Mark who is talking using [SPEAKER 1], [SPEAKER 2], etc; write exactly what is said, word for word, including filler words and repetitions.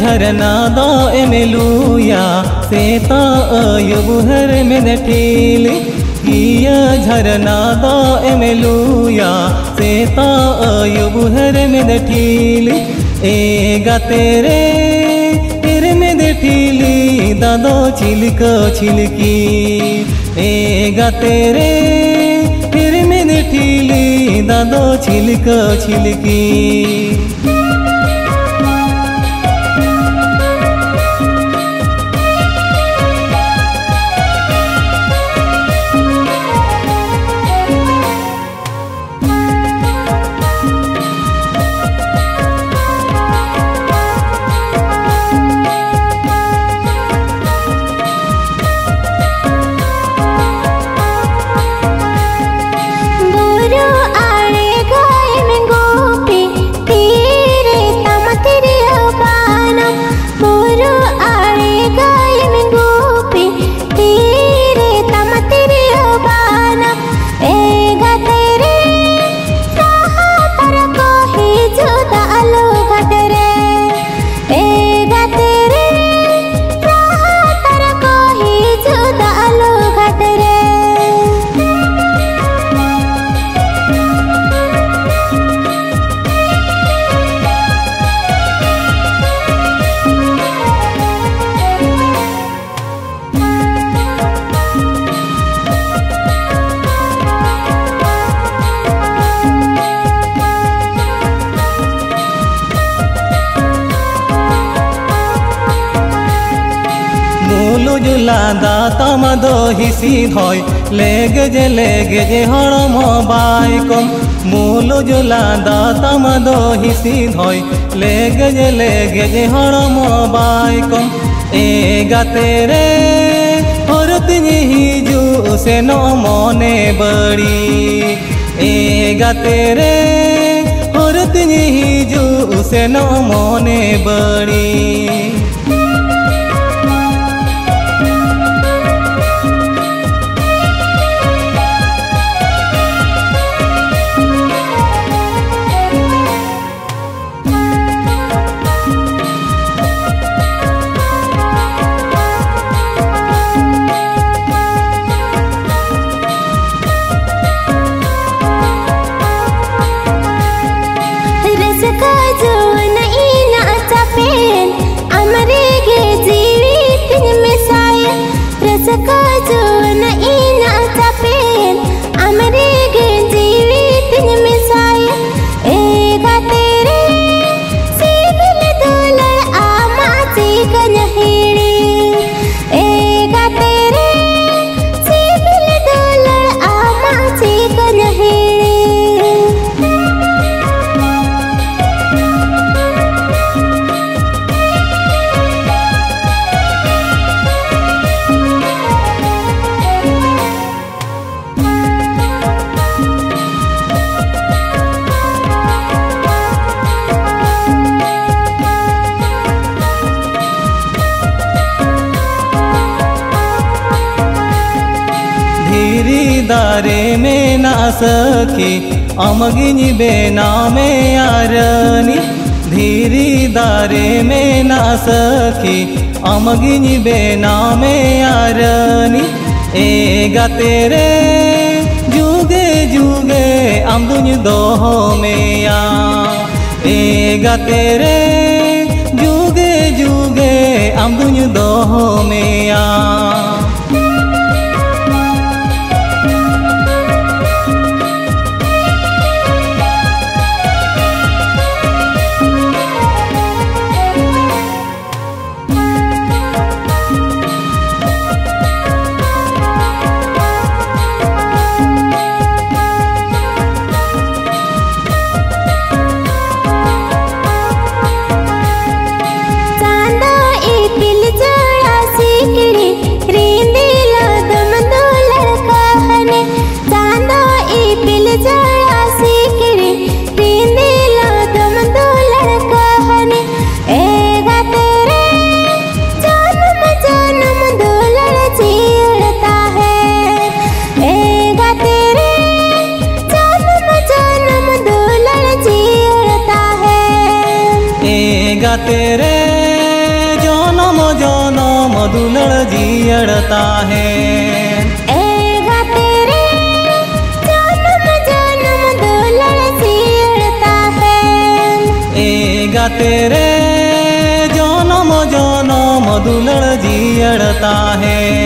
[SPEAKER 1] झरना दो एमेलुया सेता अयुबहर में ठील किया झरना दो एमेलुया सेता अयुबहर में ठील ए गातेरे तेरे में ठीली दादो छिलक छिलकी ए गातेरे तेरे में ठीली दादो छिलक छिलकी। मुलु जुलादा तमदो हिसी धोय लेगे जे लेगे जे हड़म बाय कम मुलु जुलादा तमदो हिसी धोय लेगे जे लेगे जे हड़म बाय कम ए गातेरे हरतिनी हिजु से नो मने बड़ी ए गातेरे हरतिनी हिजु से नो मने बड़ी। दारे में ना सखी अमगिनी बेना में आरनी धीरी दारे में ना सखी अमगिनी बेना में आरनी ए गातेरे जुगे जुगे अमदुन दोहो में या ए गातेरे जुगे जुगे अमदुन दोहो में या। तेरे दुलड़ जियड़ता है।
[SPEAKER 2] एगा तेरे जन्म जन्म दुलड़ जियड़ता है।
[SPEAKER 1] एगा तेरे जन्म जन्म दुलड़ जियड़ता है।